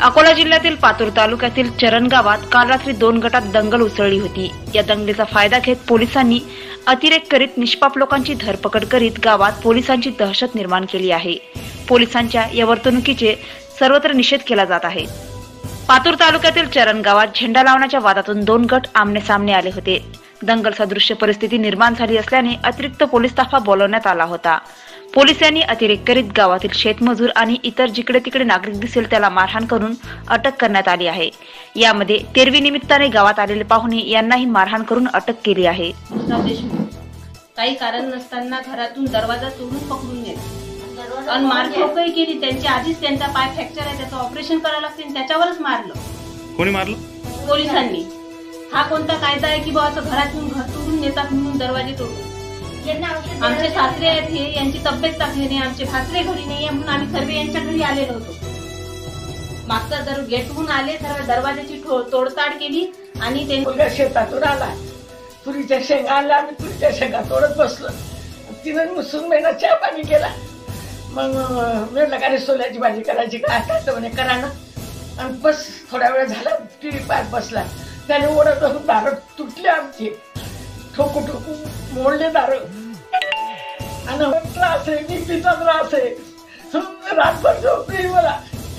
अकोला जिल्ह्यातील पातूर तालुक्यातील चरण गावात काल रात्री 2 गटात दंगल उसळली होती। या दंगलीचा फायदा घेत पोलिसांनी अतिरेक करीत निष्पाप लोकांची धरपकड करीत गावात पोलिसांची दहशत निर्माण केली आहे। पोलिसांच्या या वर्तणुकीचे सर्वत्र निषेध केला जात आहे। पातूर तालुक्यातील चरण गावात झेंडा लावण्याच्या वादातून 2 गट आमने सामने आले होते। दंगल सदृश्य परिस्थिती निर्माण झाली असल्याने अतिरिक्त पोलीस ताफा बोलवण्यात आला होता। पोलिसांनी अतिरेक करीत गावातील शेतमजूर आणि इतर जिकडे तिकडे नागरिक दिसेल त्याला मारहाण करून अटक करण्यात आली आहे। यामध्ये तेरवी निमित्ताने गावात आलेले पाहुणे यांनाही मारहाण करून अटक केली आहे। काही कारण नसताना घरातून दरवाजा तोडून पकडून नेले आणि मारहाणही केली। त्यांची आधीच त्यांचा पाय फ्रॅक्चर आहे, त्याचं ऑपरेशन करावं लागते, त्याच्यावरच मारलं। कोणी मारलं? पोलिसांनी। हा कोणता कायदा आहे की बाबा घरातून घर तोडून नेतात म्हणून दरवाजे तोडून? आमचे सासरे आहेत, हे यांची तब्येत चांगली नाही, आमचे सासरे घरी नाही म्हणून आम्ही सर्व यांच्या घरी आलेलो होतो। मागचा जर गेटहून आले सर्व दरवाजाची तोडताड केली आणि त्यांनी शेतातून आला, तुरीच्या शेंगा आणल्या, आम्ही तुरीच्या शेंगा तोडत बसलो। तिने मुसून महिना चहा पाणी केला। मग म्हटलं का रे सोल्याची भाजी करायची काय काय म्हणे करा ना। आणि बस थोडा वेळ झाला टीव्ही पाहत बसला। त्याने ओढत दार तुटले आमची, ठोकू ठोकू मोडले दार आणि त्रास आहे, निघतीचा त्रास आहे, रातभर झोप नाही मला।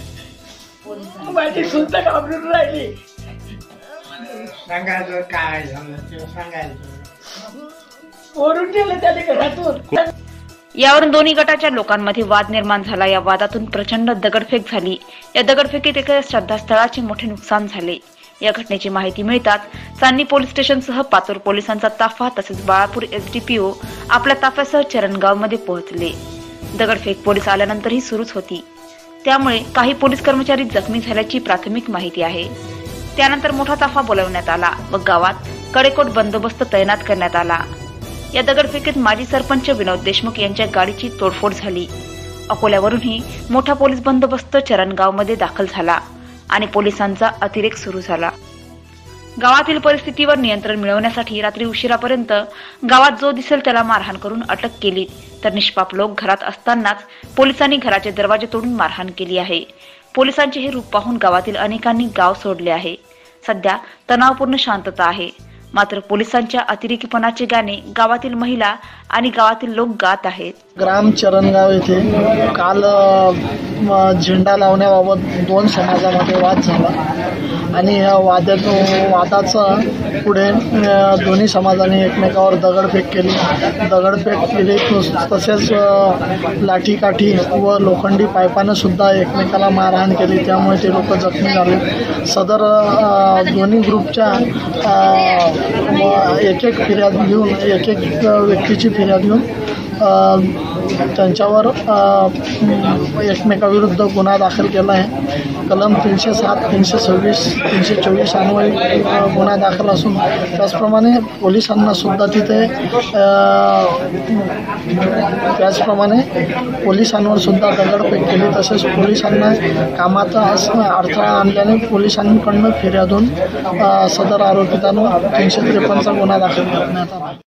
माझी सुद्धा घाबरून राहिली। सांगायचं काय झालं ते सांगायचं, ओढून गेलं त्याने घरातून। यावरून दोन्ही गटाच्या लोकांमध्ये वाद निर्माण झाला। या वादातून प्रचंड दगडफेक झाली। या दगडफेकीत एका श्रद्धास्थळाचे मोठे नुकसान झाले। या घटनेची माहिती मिळताच चांदणी पोलीस स्टेशनसह पातूर पोलिसांचा ताफा तसेच बाळापूर एसडीपीओ आपल्या ताफ्यासह चरणगावमध्ये पोहोचले। दगडफेक पोलीस आल्यानंतरही सुरूच होती, त्यामुळे काही पोलीस कर्मचारी जखमी झाल्याची प्राथमिक माहिती आहे। त्यानंतर मोठा ताफा बोलावण्यात आला व गावात कडेकोट बंदोबस्त तैनात करण्यात आला। या दगडफेकीत माजी सरपंच विनोद देशमुख यांच्या गाडीची तोडफोड झाली। अकोल्यावरूनही मोठा पोलीस बंदोबस्त चरणगावमध्ये दाखल झाला आणि पोलिसांचा अतिरेक सुरू झाला। गावातील परिस्थितीवर नियंत्रण मिळवण्यासाठी रात्री उशिरापर्यंत गावात जो दिसेल त्याला मारहाण करून अटक केली, तर निष्पाप लोक घरात असतानाच पोलिसांनी घराचे दरवाजे तोडून मारहाण केली आहे। पोलिसांचे हे रूप पाहून गावातील अनेकांनी गाव सोडले आहे। सध्या तणावपूर्ण शांतता आहे, मात्र पोलिसांच्या अतिरेकीपणाचे गाणे गावातील महिला आणि गावातील लोक गात आहेत। ग्राम चरणगाव येथे काल झेंडा लावण्याबाबत 2 समाजामध्ये वाद झाला आणि या वादाचा पुढे दोन्ही समाजाने एकमेकावर दगडफेक केली। तसेच लाठीकाठी व लोखंडी पायपानं सुद्धा एकमेकाला मारहाण केली, त्यामुळे ते लोक जखमी झाले। सदर दोन्ही ग्रुपच्या एक फिर्याद घेऊन एक व्यक्तीची फिर्याद घेऊन त्यांच्यावर एकमेकाविरुद्ध गुन्हा दाखल केला आहे। कलम 307, 326, 324 अन्वये गुन्हा दाखल असून त्याचप्रमाणे पोलिसांना सुद्धा तिथे पोलिसांवर सुद्धा दगडफेक केली। तसेच पोलिसांना कामाचा अडथळा आणल्याने पोलिसांकडून फिर्यादून सदर आरोपितांवर 353 गुन्हा दाखल करण्यात आला।